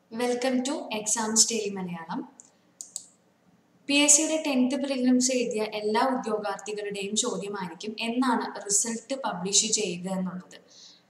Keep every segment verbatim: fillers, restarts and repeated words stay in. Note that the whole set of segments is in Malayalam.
Welcome to Exams Daily Malayalam. P S സിയുടെ ടെൻത്ത് പ്രിലിംസ് എഴുതിയ എല്ലാ ഉദ്യോഗാർത്ഥികളുടെയും ചോദ്യമായിരിക്കും എന്നാണ് റിസൾട്ട് പബ്ലിഷ് ചെയ്യുക എന്നുള്ളത്.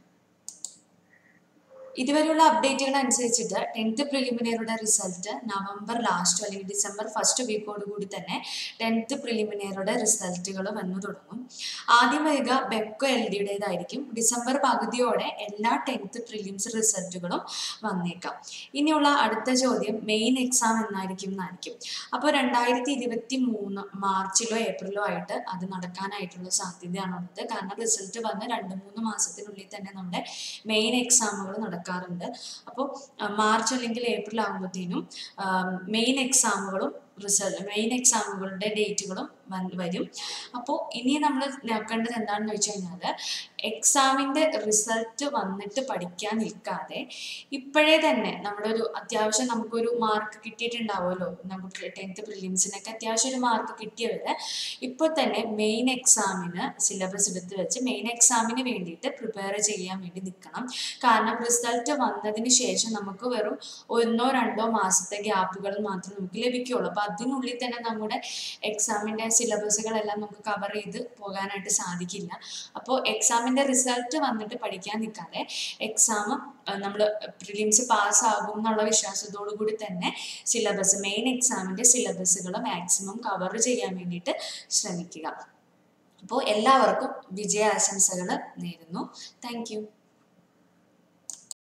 ഇതുവരെയുള്ള അപ്ഡേറ്റുകൾ അനുസരിച്ചിട്ട് ടെൻത്ത് പ്രിലിമിനറിയുടെ റിസൾട്ട് നവംബർ ലാസ്റ്റ് അല്ലെങ്കിൽ ഡിസംബർ ഫസ്റ്റ് വീക്കോട് കൂടി തന്നെ ടെൻത്ത് പ്രിലിമിനറിയുടെ റിസൾട്ടുകൾ വന്നു തുടങ്ങും. ആദ്യം വരിക ബെപ്കോ എൽ ഡിയുടേതായിരിക്കും. ഡിസംബർ പകുതിയോടെ എല്ലാ ടെൻത്ത് പ്രിലിംസ് റിസൾട്ടുകളും വന്നേക്കാം. ഇനിയുള്ള അടുത്ത ചോദ്യം മെയിൻ എക്സാം എന്നായിരിക്കും എന്നായിരിക്കും. അപ്പോൾ രണ്ടായിരത്തി ഇരുപത്തി മൂന്ന് മാർച്ചിലോ ഏപ്രിലോ ആയിട്ട് അത് നടക്കാനായിട്ടുള്ള സാധ്യതയാണുള്ളത്. കാരണം റിസൾട്ട് വന്ന് രണ്ട് മൂന്ന് മാസത്തിനുള്ളിൽ തന്നെ നമ്മുടെ മെയിൻ എക്സാമുകൾ നടക്കും. അപ്പോൾ മാർച്ച് അല്ലെങ്കിൽ ഏപ്രിൽ ആകുമ്പോഴത്തേനും മെയിൻ എക്സാമുകളും റിസൾട്ട് മെയിൻ എക്സാമുകളുടെ ഡേറ്റുകളും വരും. അപ്പോൾ ഇനി നമ്മൾ നോക്കേണ്ടത് എന്താണെന്ന് വെച്ച് കഴിഞ്ഞാൽ എക്സാമിൻ്റെ റിസൾട്ട് വന്നിട്ട് പഠിക്കാൻ നിൽക്കാതെ ഇപ്പോഴേ തന്നെ നമ്മുടെ ഒരു അത്യാവശ്യം നമുക്കൊരു മാർക്ക് കിട്ടിയിട്ടുണ്ടാവുമല്ലോ, നമുക്ക് ടെൻത്ത് പ്രിലിംസിനൊക്കെ അത്യാവശ്യം ഒരു മാർക്ക് കിട്ടിയവരെ ഇപ്പോൾ തന്നെ മെയിൻ എക്സാമിന് സിലബസ് എടുത്ത് വെച്ച് മെയിൻ എക്സാമിന് വേണ്ടിയിട്ട് പ്രിപ്പയർ ചെയ്യാൻ വേണ്ടി നിൽക്കണം. കാരണം റിസൾട്ട് വന്നതിന് ശേഷം നമുക്ക് വെറും ഒന്നോ രണ്ടോ മാസത്തെ ഗ്യാപ്പുകൾ മാത്രമേ നമുക്ക് ലഭിക്കുകയുള്ളൂ. അപ്പോൾ അതിനുള്ളിൽ തന്നെ നമ്മുടെ എക്സാമിൻ്റെ സിലബസുകളെല്ലാം നമുക്ക് കവർ ചെയ്ത് പോകാനായിട്ട് സാധിക്കില്ല. അപ്പോൾ എക്സാമിൻ്റെ റിസൾട്ട് വന്നിട്ട് പഠിക്കാൻ നിൽക്കാതെ എക്സാം നമ്മൾ പ്രിലിംസ് പാസ്സാകും എന്നുള്ള വിശ്വാസത്തോടു കൂടി തന്നെ സിലബസ് മെയിൻ എക്സാമിൻ്റെ സിലബസുകൾ മാക്സിമം കവർ ചെയ്യാൻ വേണ്ടിയിട്ട് ശ്രമിക്കുക. അപ്പോൾ എല്ലാവർക്കും വിജയാശംസകൾ നേരുന്നു. Thank U.